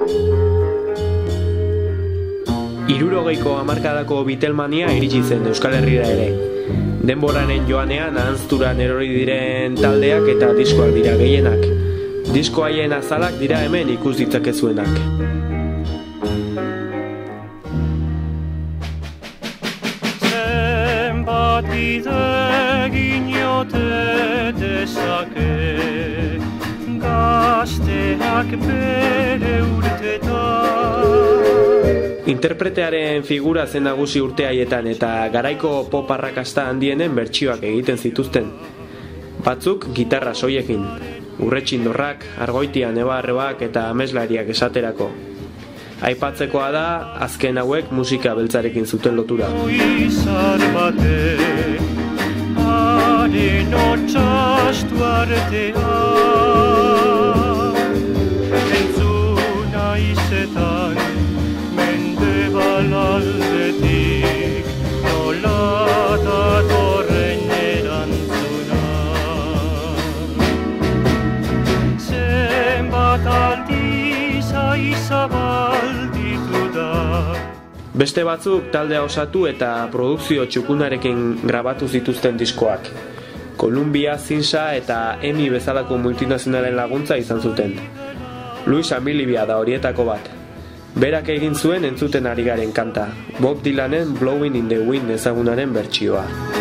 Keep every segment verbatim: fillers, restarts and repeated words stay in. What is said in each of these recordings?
Hirurogeiko hamarkadako Beatlemania iritsi zen Euskal Herrira ere. Denboraren joanean ahanzturan erori diren taldeak eta diskoak dira gehienak. Disko haien azalak dira hemen ikus ditzakezuenak. Zenbat idegin jote dezake, gazteak bere urtetan. Interpretearen figura zen nagusi urte haietan eta garaiko pop arrakasta handienen bertsioak egiten zituzten. Batzuk gitarra soilekin, urretxindorrak, argoitia neba-arrebak eta ameslariak esaterako. Aipatzekoa da, azken hauek musika beltzarekin zuten lotura. Aldetik nola datorren erantzuna. Zenbat aldiz aizabalditu da. Beste batzuk taldea osatu eta produkzio txukunarekin grabatu zituzten diskoak. Columbia, Zinsa eta Emi bezalako multinazionalen laguntza izan zuten. Luis Amilibia da horietako bat. Berak egin zuen entzuten ari garen kanta, Bob Dylanen Blowing in the Wind ezagunaren bertsioa.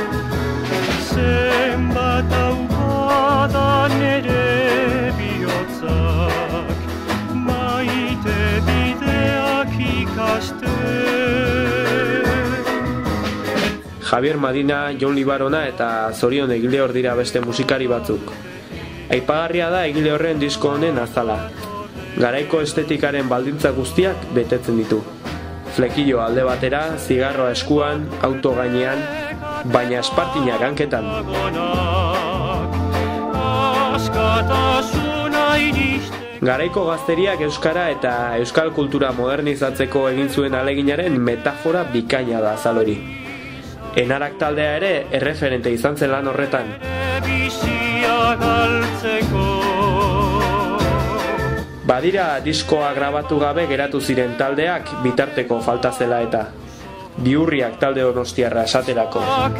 Zenbat aupadan ere bihotzak, maite bideak ikaste. Javier Madina, Jon Libarona eta Zorion egile hor dira beste musikari batzuk. Aipagarria da egile horren disko honen azala. Garaiko estetikaren baldintza guztiak betetzen ditu. Flekillo alde batera, zigarroa eskuan, auto gainean, baina espartinak hanketan. Garaiko gazteriak euskara eta euskal kultura modernizatzeko egin zuen aleginaren metafora bikaina da azal hori. Enarak taldea ere erreferente izan zen lan horretan. Badira diskoa grabatu gabe geratu ziren taldeak bitarteko falta zela eta Biurriak talde donostiarra esaterako.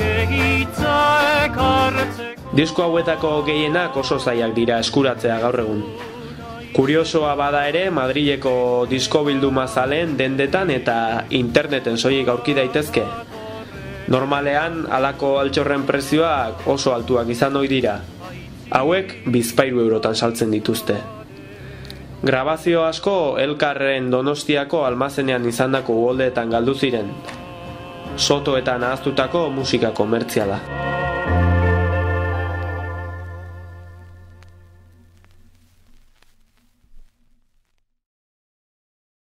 Disko hauetako gehienak oso zailak dira eskuratzea gaur egun. Kuriosoa bada ere, Madrileko disko bilduma zalen dendetan eta interneten soilik aurki daitezke. Normalean, halako altxorren prezioak oso altuak izan ohi dira. Hauek bizpahiru eurotan saltzen dituzte. Grabazio asko Elkarren Donostiako almazenean izandako uholdeetan galdu ziren. Sotoetan ahaztutako musika komertziala.